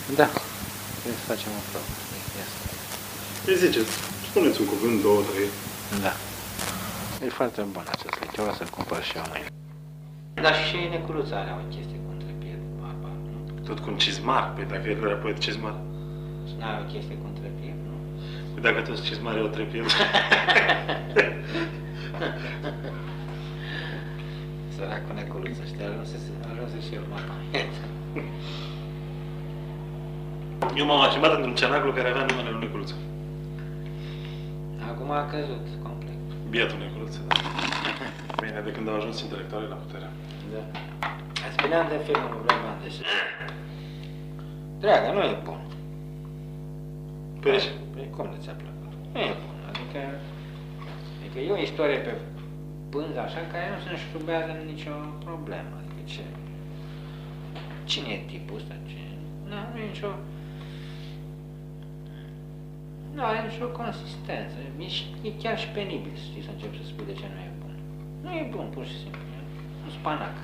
Da. Trebuie să facem o probă. Îi ziceți, spuneți un cuvânt, două, trei. Da. E foarte bun acest lichior, o să-l cumpăr și eu mâine. Dar și neculuța are o chestie cu întrepied, barba, nu? Tot cu un cizmar. Păi dacă el era poet cizmar. Și n-ai o chestie cu întrepied, nu? Păi dacă toți cizmari au trepied. Săracul neculuță, știi, ajunse și el mama. Eu m-am afirmat într-un cenaclu care avea numele lui Neculuță. Acum a căzut complet. Bietul Neculuță, da. Bine, de când au ajuns intelectualii la putere. Da. Spuneam de filmul Bleban, deci... Dragă, nu e bun. Păi cum de ți-a plăcut? Nu e bun, adică e o istorie pe pânză așa care nu se înșurubează nicio problemă. Adică ce... Cine e tipul ăsta? Nu e nicio... Nu are nicio consistență. E chiar și penibil, știi, să începi să spui de ce nu e bun. Nu e bun, pur și simplu. E un spanac.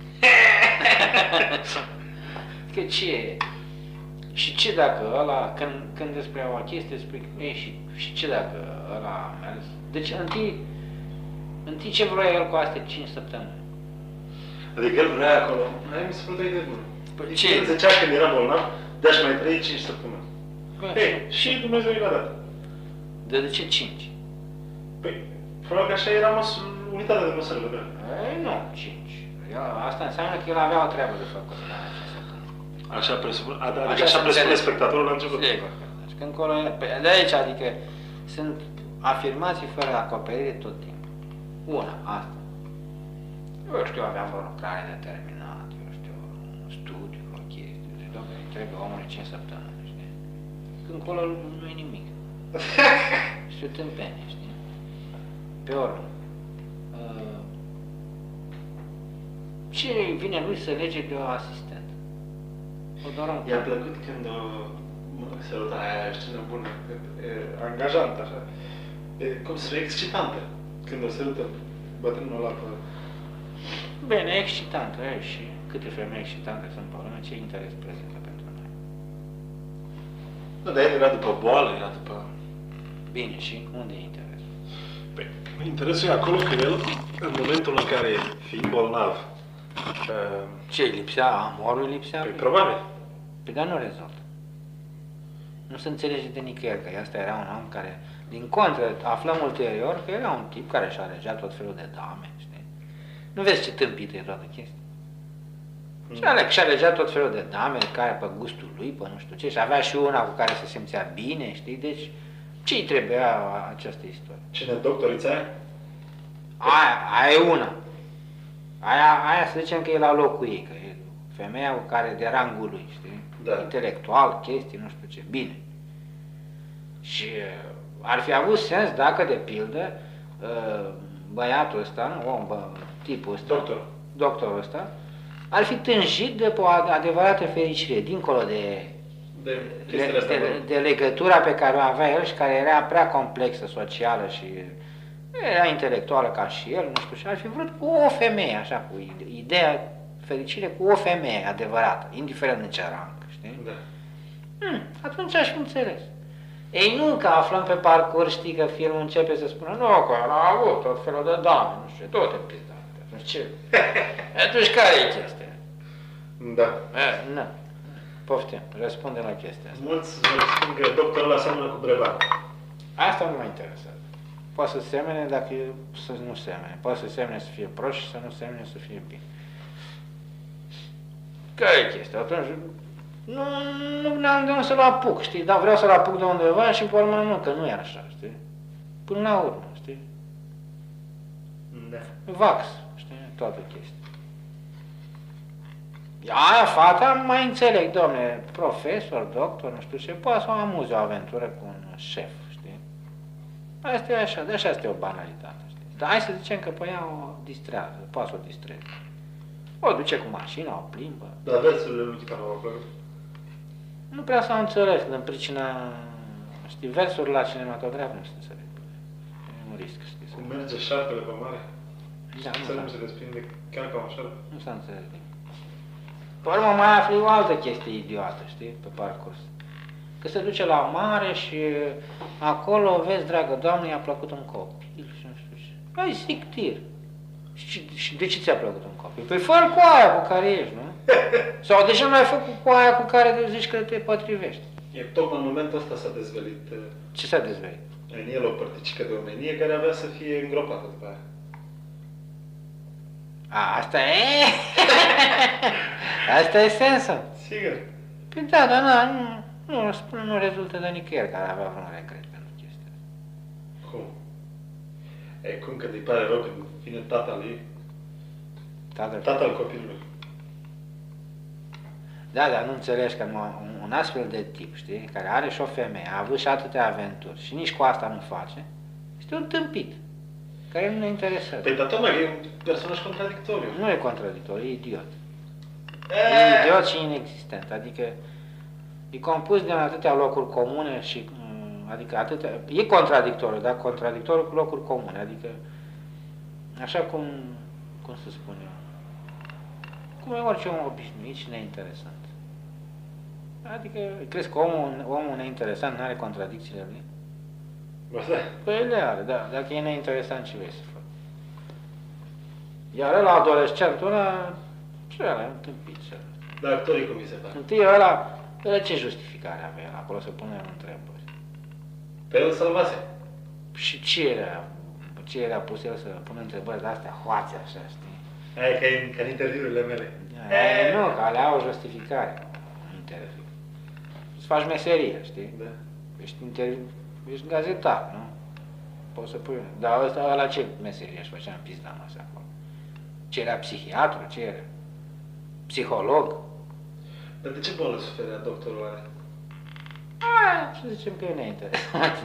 Că ce e? Și ce dacă ăla, când despre o chestie spui, și ce dacă ăla a mers? Deci întâi ce vrea el cu astea 5 săptămâni? Adică el vrea acolo. Aia mi se pare o idee bună. Păi ce? El zicea când era bolnav, de-aș mai trăi 5 săptămâni. Ei, și Dumnezeu i-a dat. De ce 5? Păi, probabil că așa era unitatea de măsură, da? Ei, nu, 5. Asta înseamnă că el avea o treabă de făcut în aia 5 săptămâni. Așa presupune spectatorul la început. Sigur. Deci când încolo, de aici, adică sunt afirmații fără acoperire tot timpul. Una, asta. Eu știu, aveam vreo lucrare determinată, eu știu, un studiu, o chestie. Deci, domnule, trebuie omului 5 săptămâni, știi? Când încolo nu e nimic. Și o tâmpenie, știi? Pe urmă. Ce vine lui să lege de o asistentă? O doar I-a plăcut când săruta aia scenă bună, angajantă, așa. Cum să fie excitantă, când o sărută bătrânul ăla pe... Bine, excitantă, și câte femei excitante sunt pe lume, ce interes prezintă pentru noi? Nu, dar el era după boală, era după... Bine, și unde e interesul? Păi, interesul e acolo că el, în momentul în care, fiind bolnav... Ce îi lipsea? Amorul îi lipsea? Păi, probabil. Păi, dar nu rezolvă. Nu se înțelege de nicăieri că asta era un om care, din contră, aflăm ulterior că era un tip care și-a alegea tot felul de dame, știi? Nu vezi ce tâmpită e toată chestia? Și alegea tot felul de dame, care pe gustul lui, pe nu știu ce, și avea și una cu care se simțea bine, știi? Deci, ce-i trebuia această istorie? Cine, doctorița aia? Aia e una. Aia să zicem că e la locul ei, că e femeia cu care de rangul lui, știi? Da. Intelectual, chestii, nu știu ce, bine. Și ar fi avut sens dacă, de pildă, băiatul ăsta, tipul ăsta, doctorul ăsta, ar fi tânjit de o adevărată fericire, dincolo de legătura pe care o avea el și care era prea complexă, socială și era intelectuală ca și el, nu știu, și ar fi vrut cu o femeie, așa, cu ideea fericire cu o femeie adevărată, indiferent de ce rang, știi? Da. Atunci aș fi înțeles. Ei nu că aflăm pe parcurs, știi, că filmul începe să spună, nu, că a avut tot felul de dame, nu știu, tot în pizda. Atunci ce? Atunci care e chestia? Da. Nu. Poftim, răspunde la chestia asta. Mulți spun că doctorul ăla seamănă cu Breban. Asta nu mă interesează. Poate să semene dacă să nu semene. Poate să semene să fie prost și să nu semene să fie bine. Care e chestia? Atunci nu am de unde să-l apuc, știi? Dar vreau să-l apuc de undeva și pe urmă nu, că nu e așa, știi? Până la urmă, știi? Da. Vax, știi? Toată chestia. Aia fata mai înțeleg, domne, profesor, doctor, nu știu ce, poate să o amuze o aventură cu un șef, știi? Asta e așa, de așa este o banalitate, știi? Dar hai să zicem că pe ea o distrează, poate să o distreze. O duce cu mașina, o plimbă. Dar versurile lui Chitan au plăcut? Nu prea s-au înțeles, din pricina, știi, versurile la cinematograf nu se înțeleg. E un risc, știi? Cum merge șarpele pe mare? Da, nu se desprinde chiar ca un șarpe? Nu s-a înțeles. Pe urmă mai afli o altă chestie idiotă, știi, pe parcurs. Că se duce la mare și acolo, vezi, dragă doamnă, i-a plăcut un copil și nu știu ce. Ai sictir. Și de ce ți-a plăcut un copil? Păi fă cu aia cu care ești, nu? Sau de ce nu ai făcut cu aia cu care zici că te potrivești? E tocmai în momentul ăsta s-a dezvălit. Ce s-a dezvălit? În el o părticică de omenie care avea să fie îngropată după aia. Asta e? Asta e sensul. Sigur. Păi da, dar nu rezultă de nicăieri care avea vreun regret pentru chestia asta. Cum? E cum când îi pare rău când vine tata lui, tatăl copilului. Da, dar nu înțelegi că un astfel de tip, știi, care are și o femeie, a avut și atâtea aventuri și nici cu asta nu face, este un tâmpit, care nu ne interesează. Păi, dar tocmai e un personaj contradictoriu. Nu e contradictoriu, e idiot. E idiot și inexistent, adică e compus din atâtea locuri comune și, adică atâtea, e contradictoriu, dar contradictoriu cu locuri comune, adică așa cum să spun eu, cum e orice om obișnuit și neinteresant. Adică, crezi că omul neinteresant nu are contradicțiile lui? Ba da. Păi le are, da. Dacă e neinteresant, ce vrei să fac? Iar ăla adolescentul ăla, ce ăla, e un tâmpit. Dar actorii cum mi se pare? Întâi ăla, ce justificare avea el acolo să pună întrebări? Pe el salvase. Și ce era pus el să pună întrebări de astea hoațe așa, știi? Aia ca în interviurile mele. Nu, că alea au o justificare în interviu. Îți faci meserie, știi? Da. Ești gazetar, nu? Poți să pui... Dar ăla ce meserie își făcea în pizda noastră acolo? Ce era psihiatru? Ce era? Psiholog? Dar de ce bolă suferea doctorul ăla? Să zicem că e neinteresant.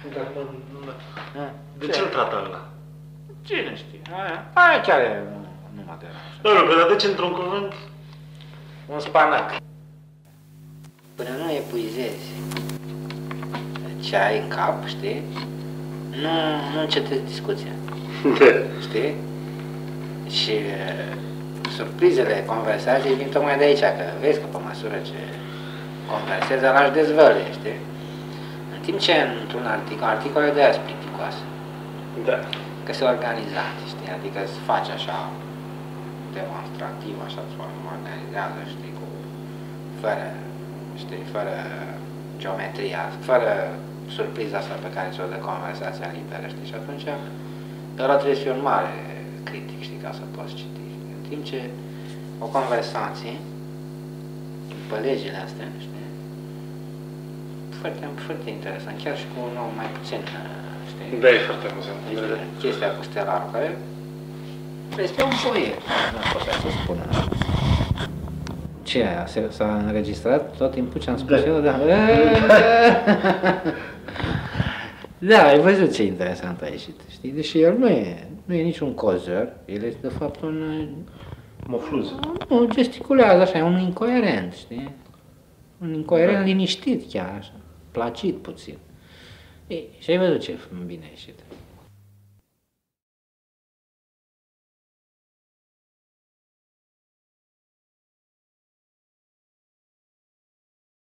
De ce-l trata ăla? Cine știe? Aia chiar e nu mă deranjează. Dar de ce într-un cuvânt? Un spanac. Până nu epuizezi ce ai în cap, știi? Nu încetezi discuția. Știi? Și surprizele conversației vin tocmai de aici, că vezi că pe măsură ce conversezi, ăla își dezvăluie, știi? În timp ce într-un articole de aia sunt plicticoase. Da. Că se organizate, știi? Adică se face așa demonstrativ, așa se organizează, știi, fără geometria, fără surpriza asta pe care ți-o dă conversația liberă, știi? Și atunci ăla trebuie să fie un mare critic, știi, ca să poți citi. În timp ce o conversație, după legile astea, știi? Foarte interesant, chiar și cu un om mai puțin, știi? Da, e foarte amuzant. Chestia cu Stelarul, care este un poet, nu pot să spun așa. Ce aia? S-a înregistrat tot timpul ce am spus eu? Da. Da, ai văzut ce interesant a ieșit, știi? Deși el nu e niciun cozăr, el este de fapt un... Mofluz. Nu, gesticulează așa, e un incoerent, știi? Un incoerent liniștit chiar, așa, placid puțin. Ei, și ai văzut ce bine a ieșit.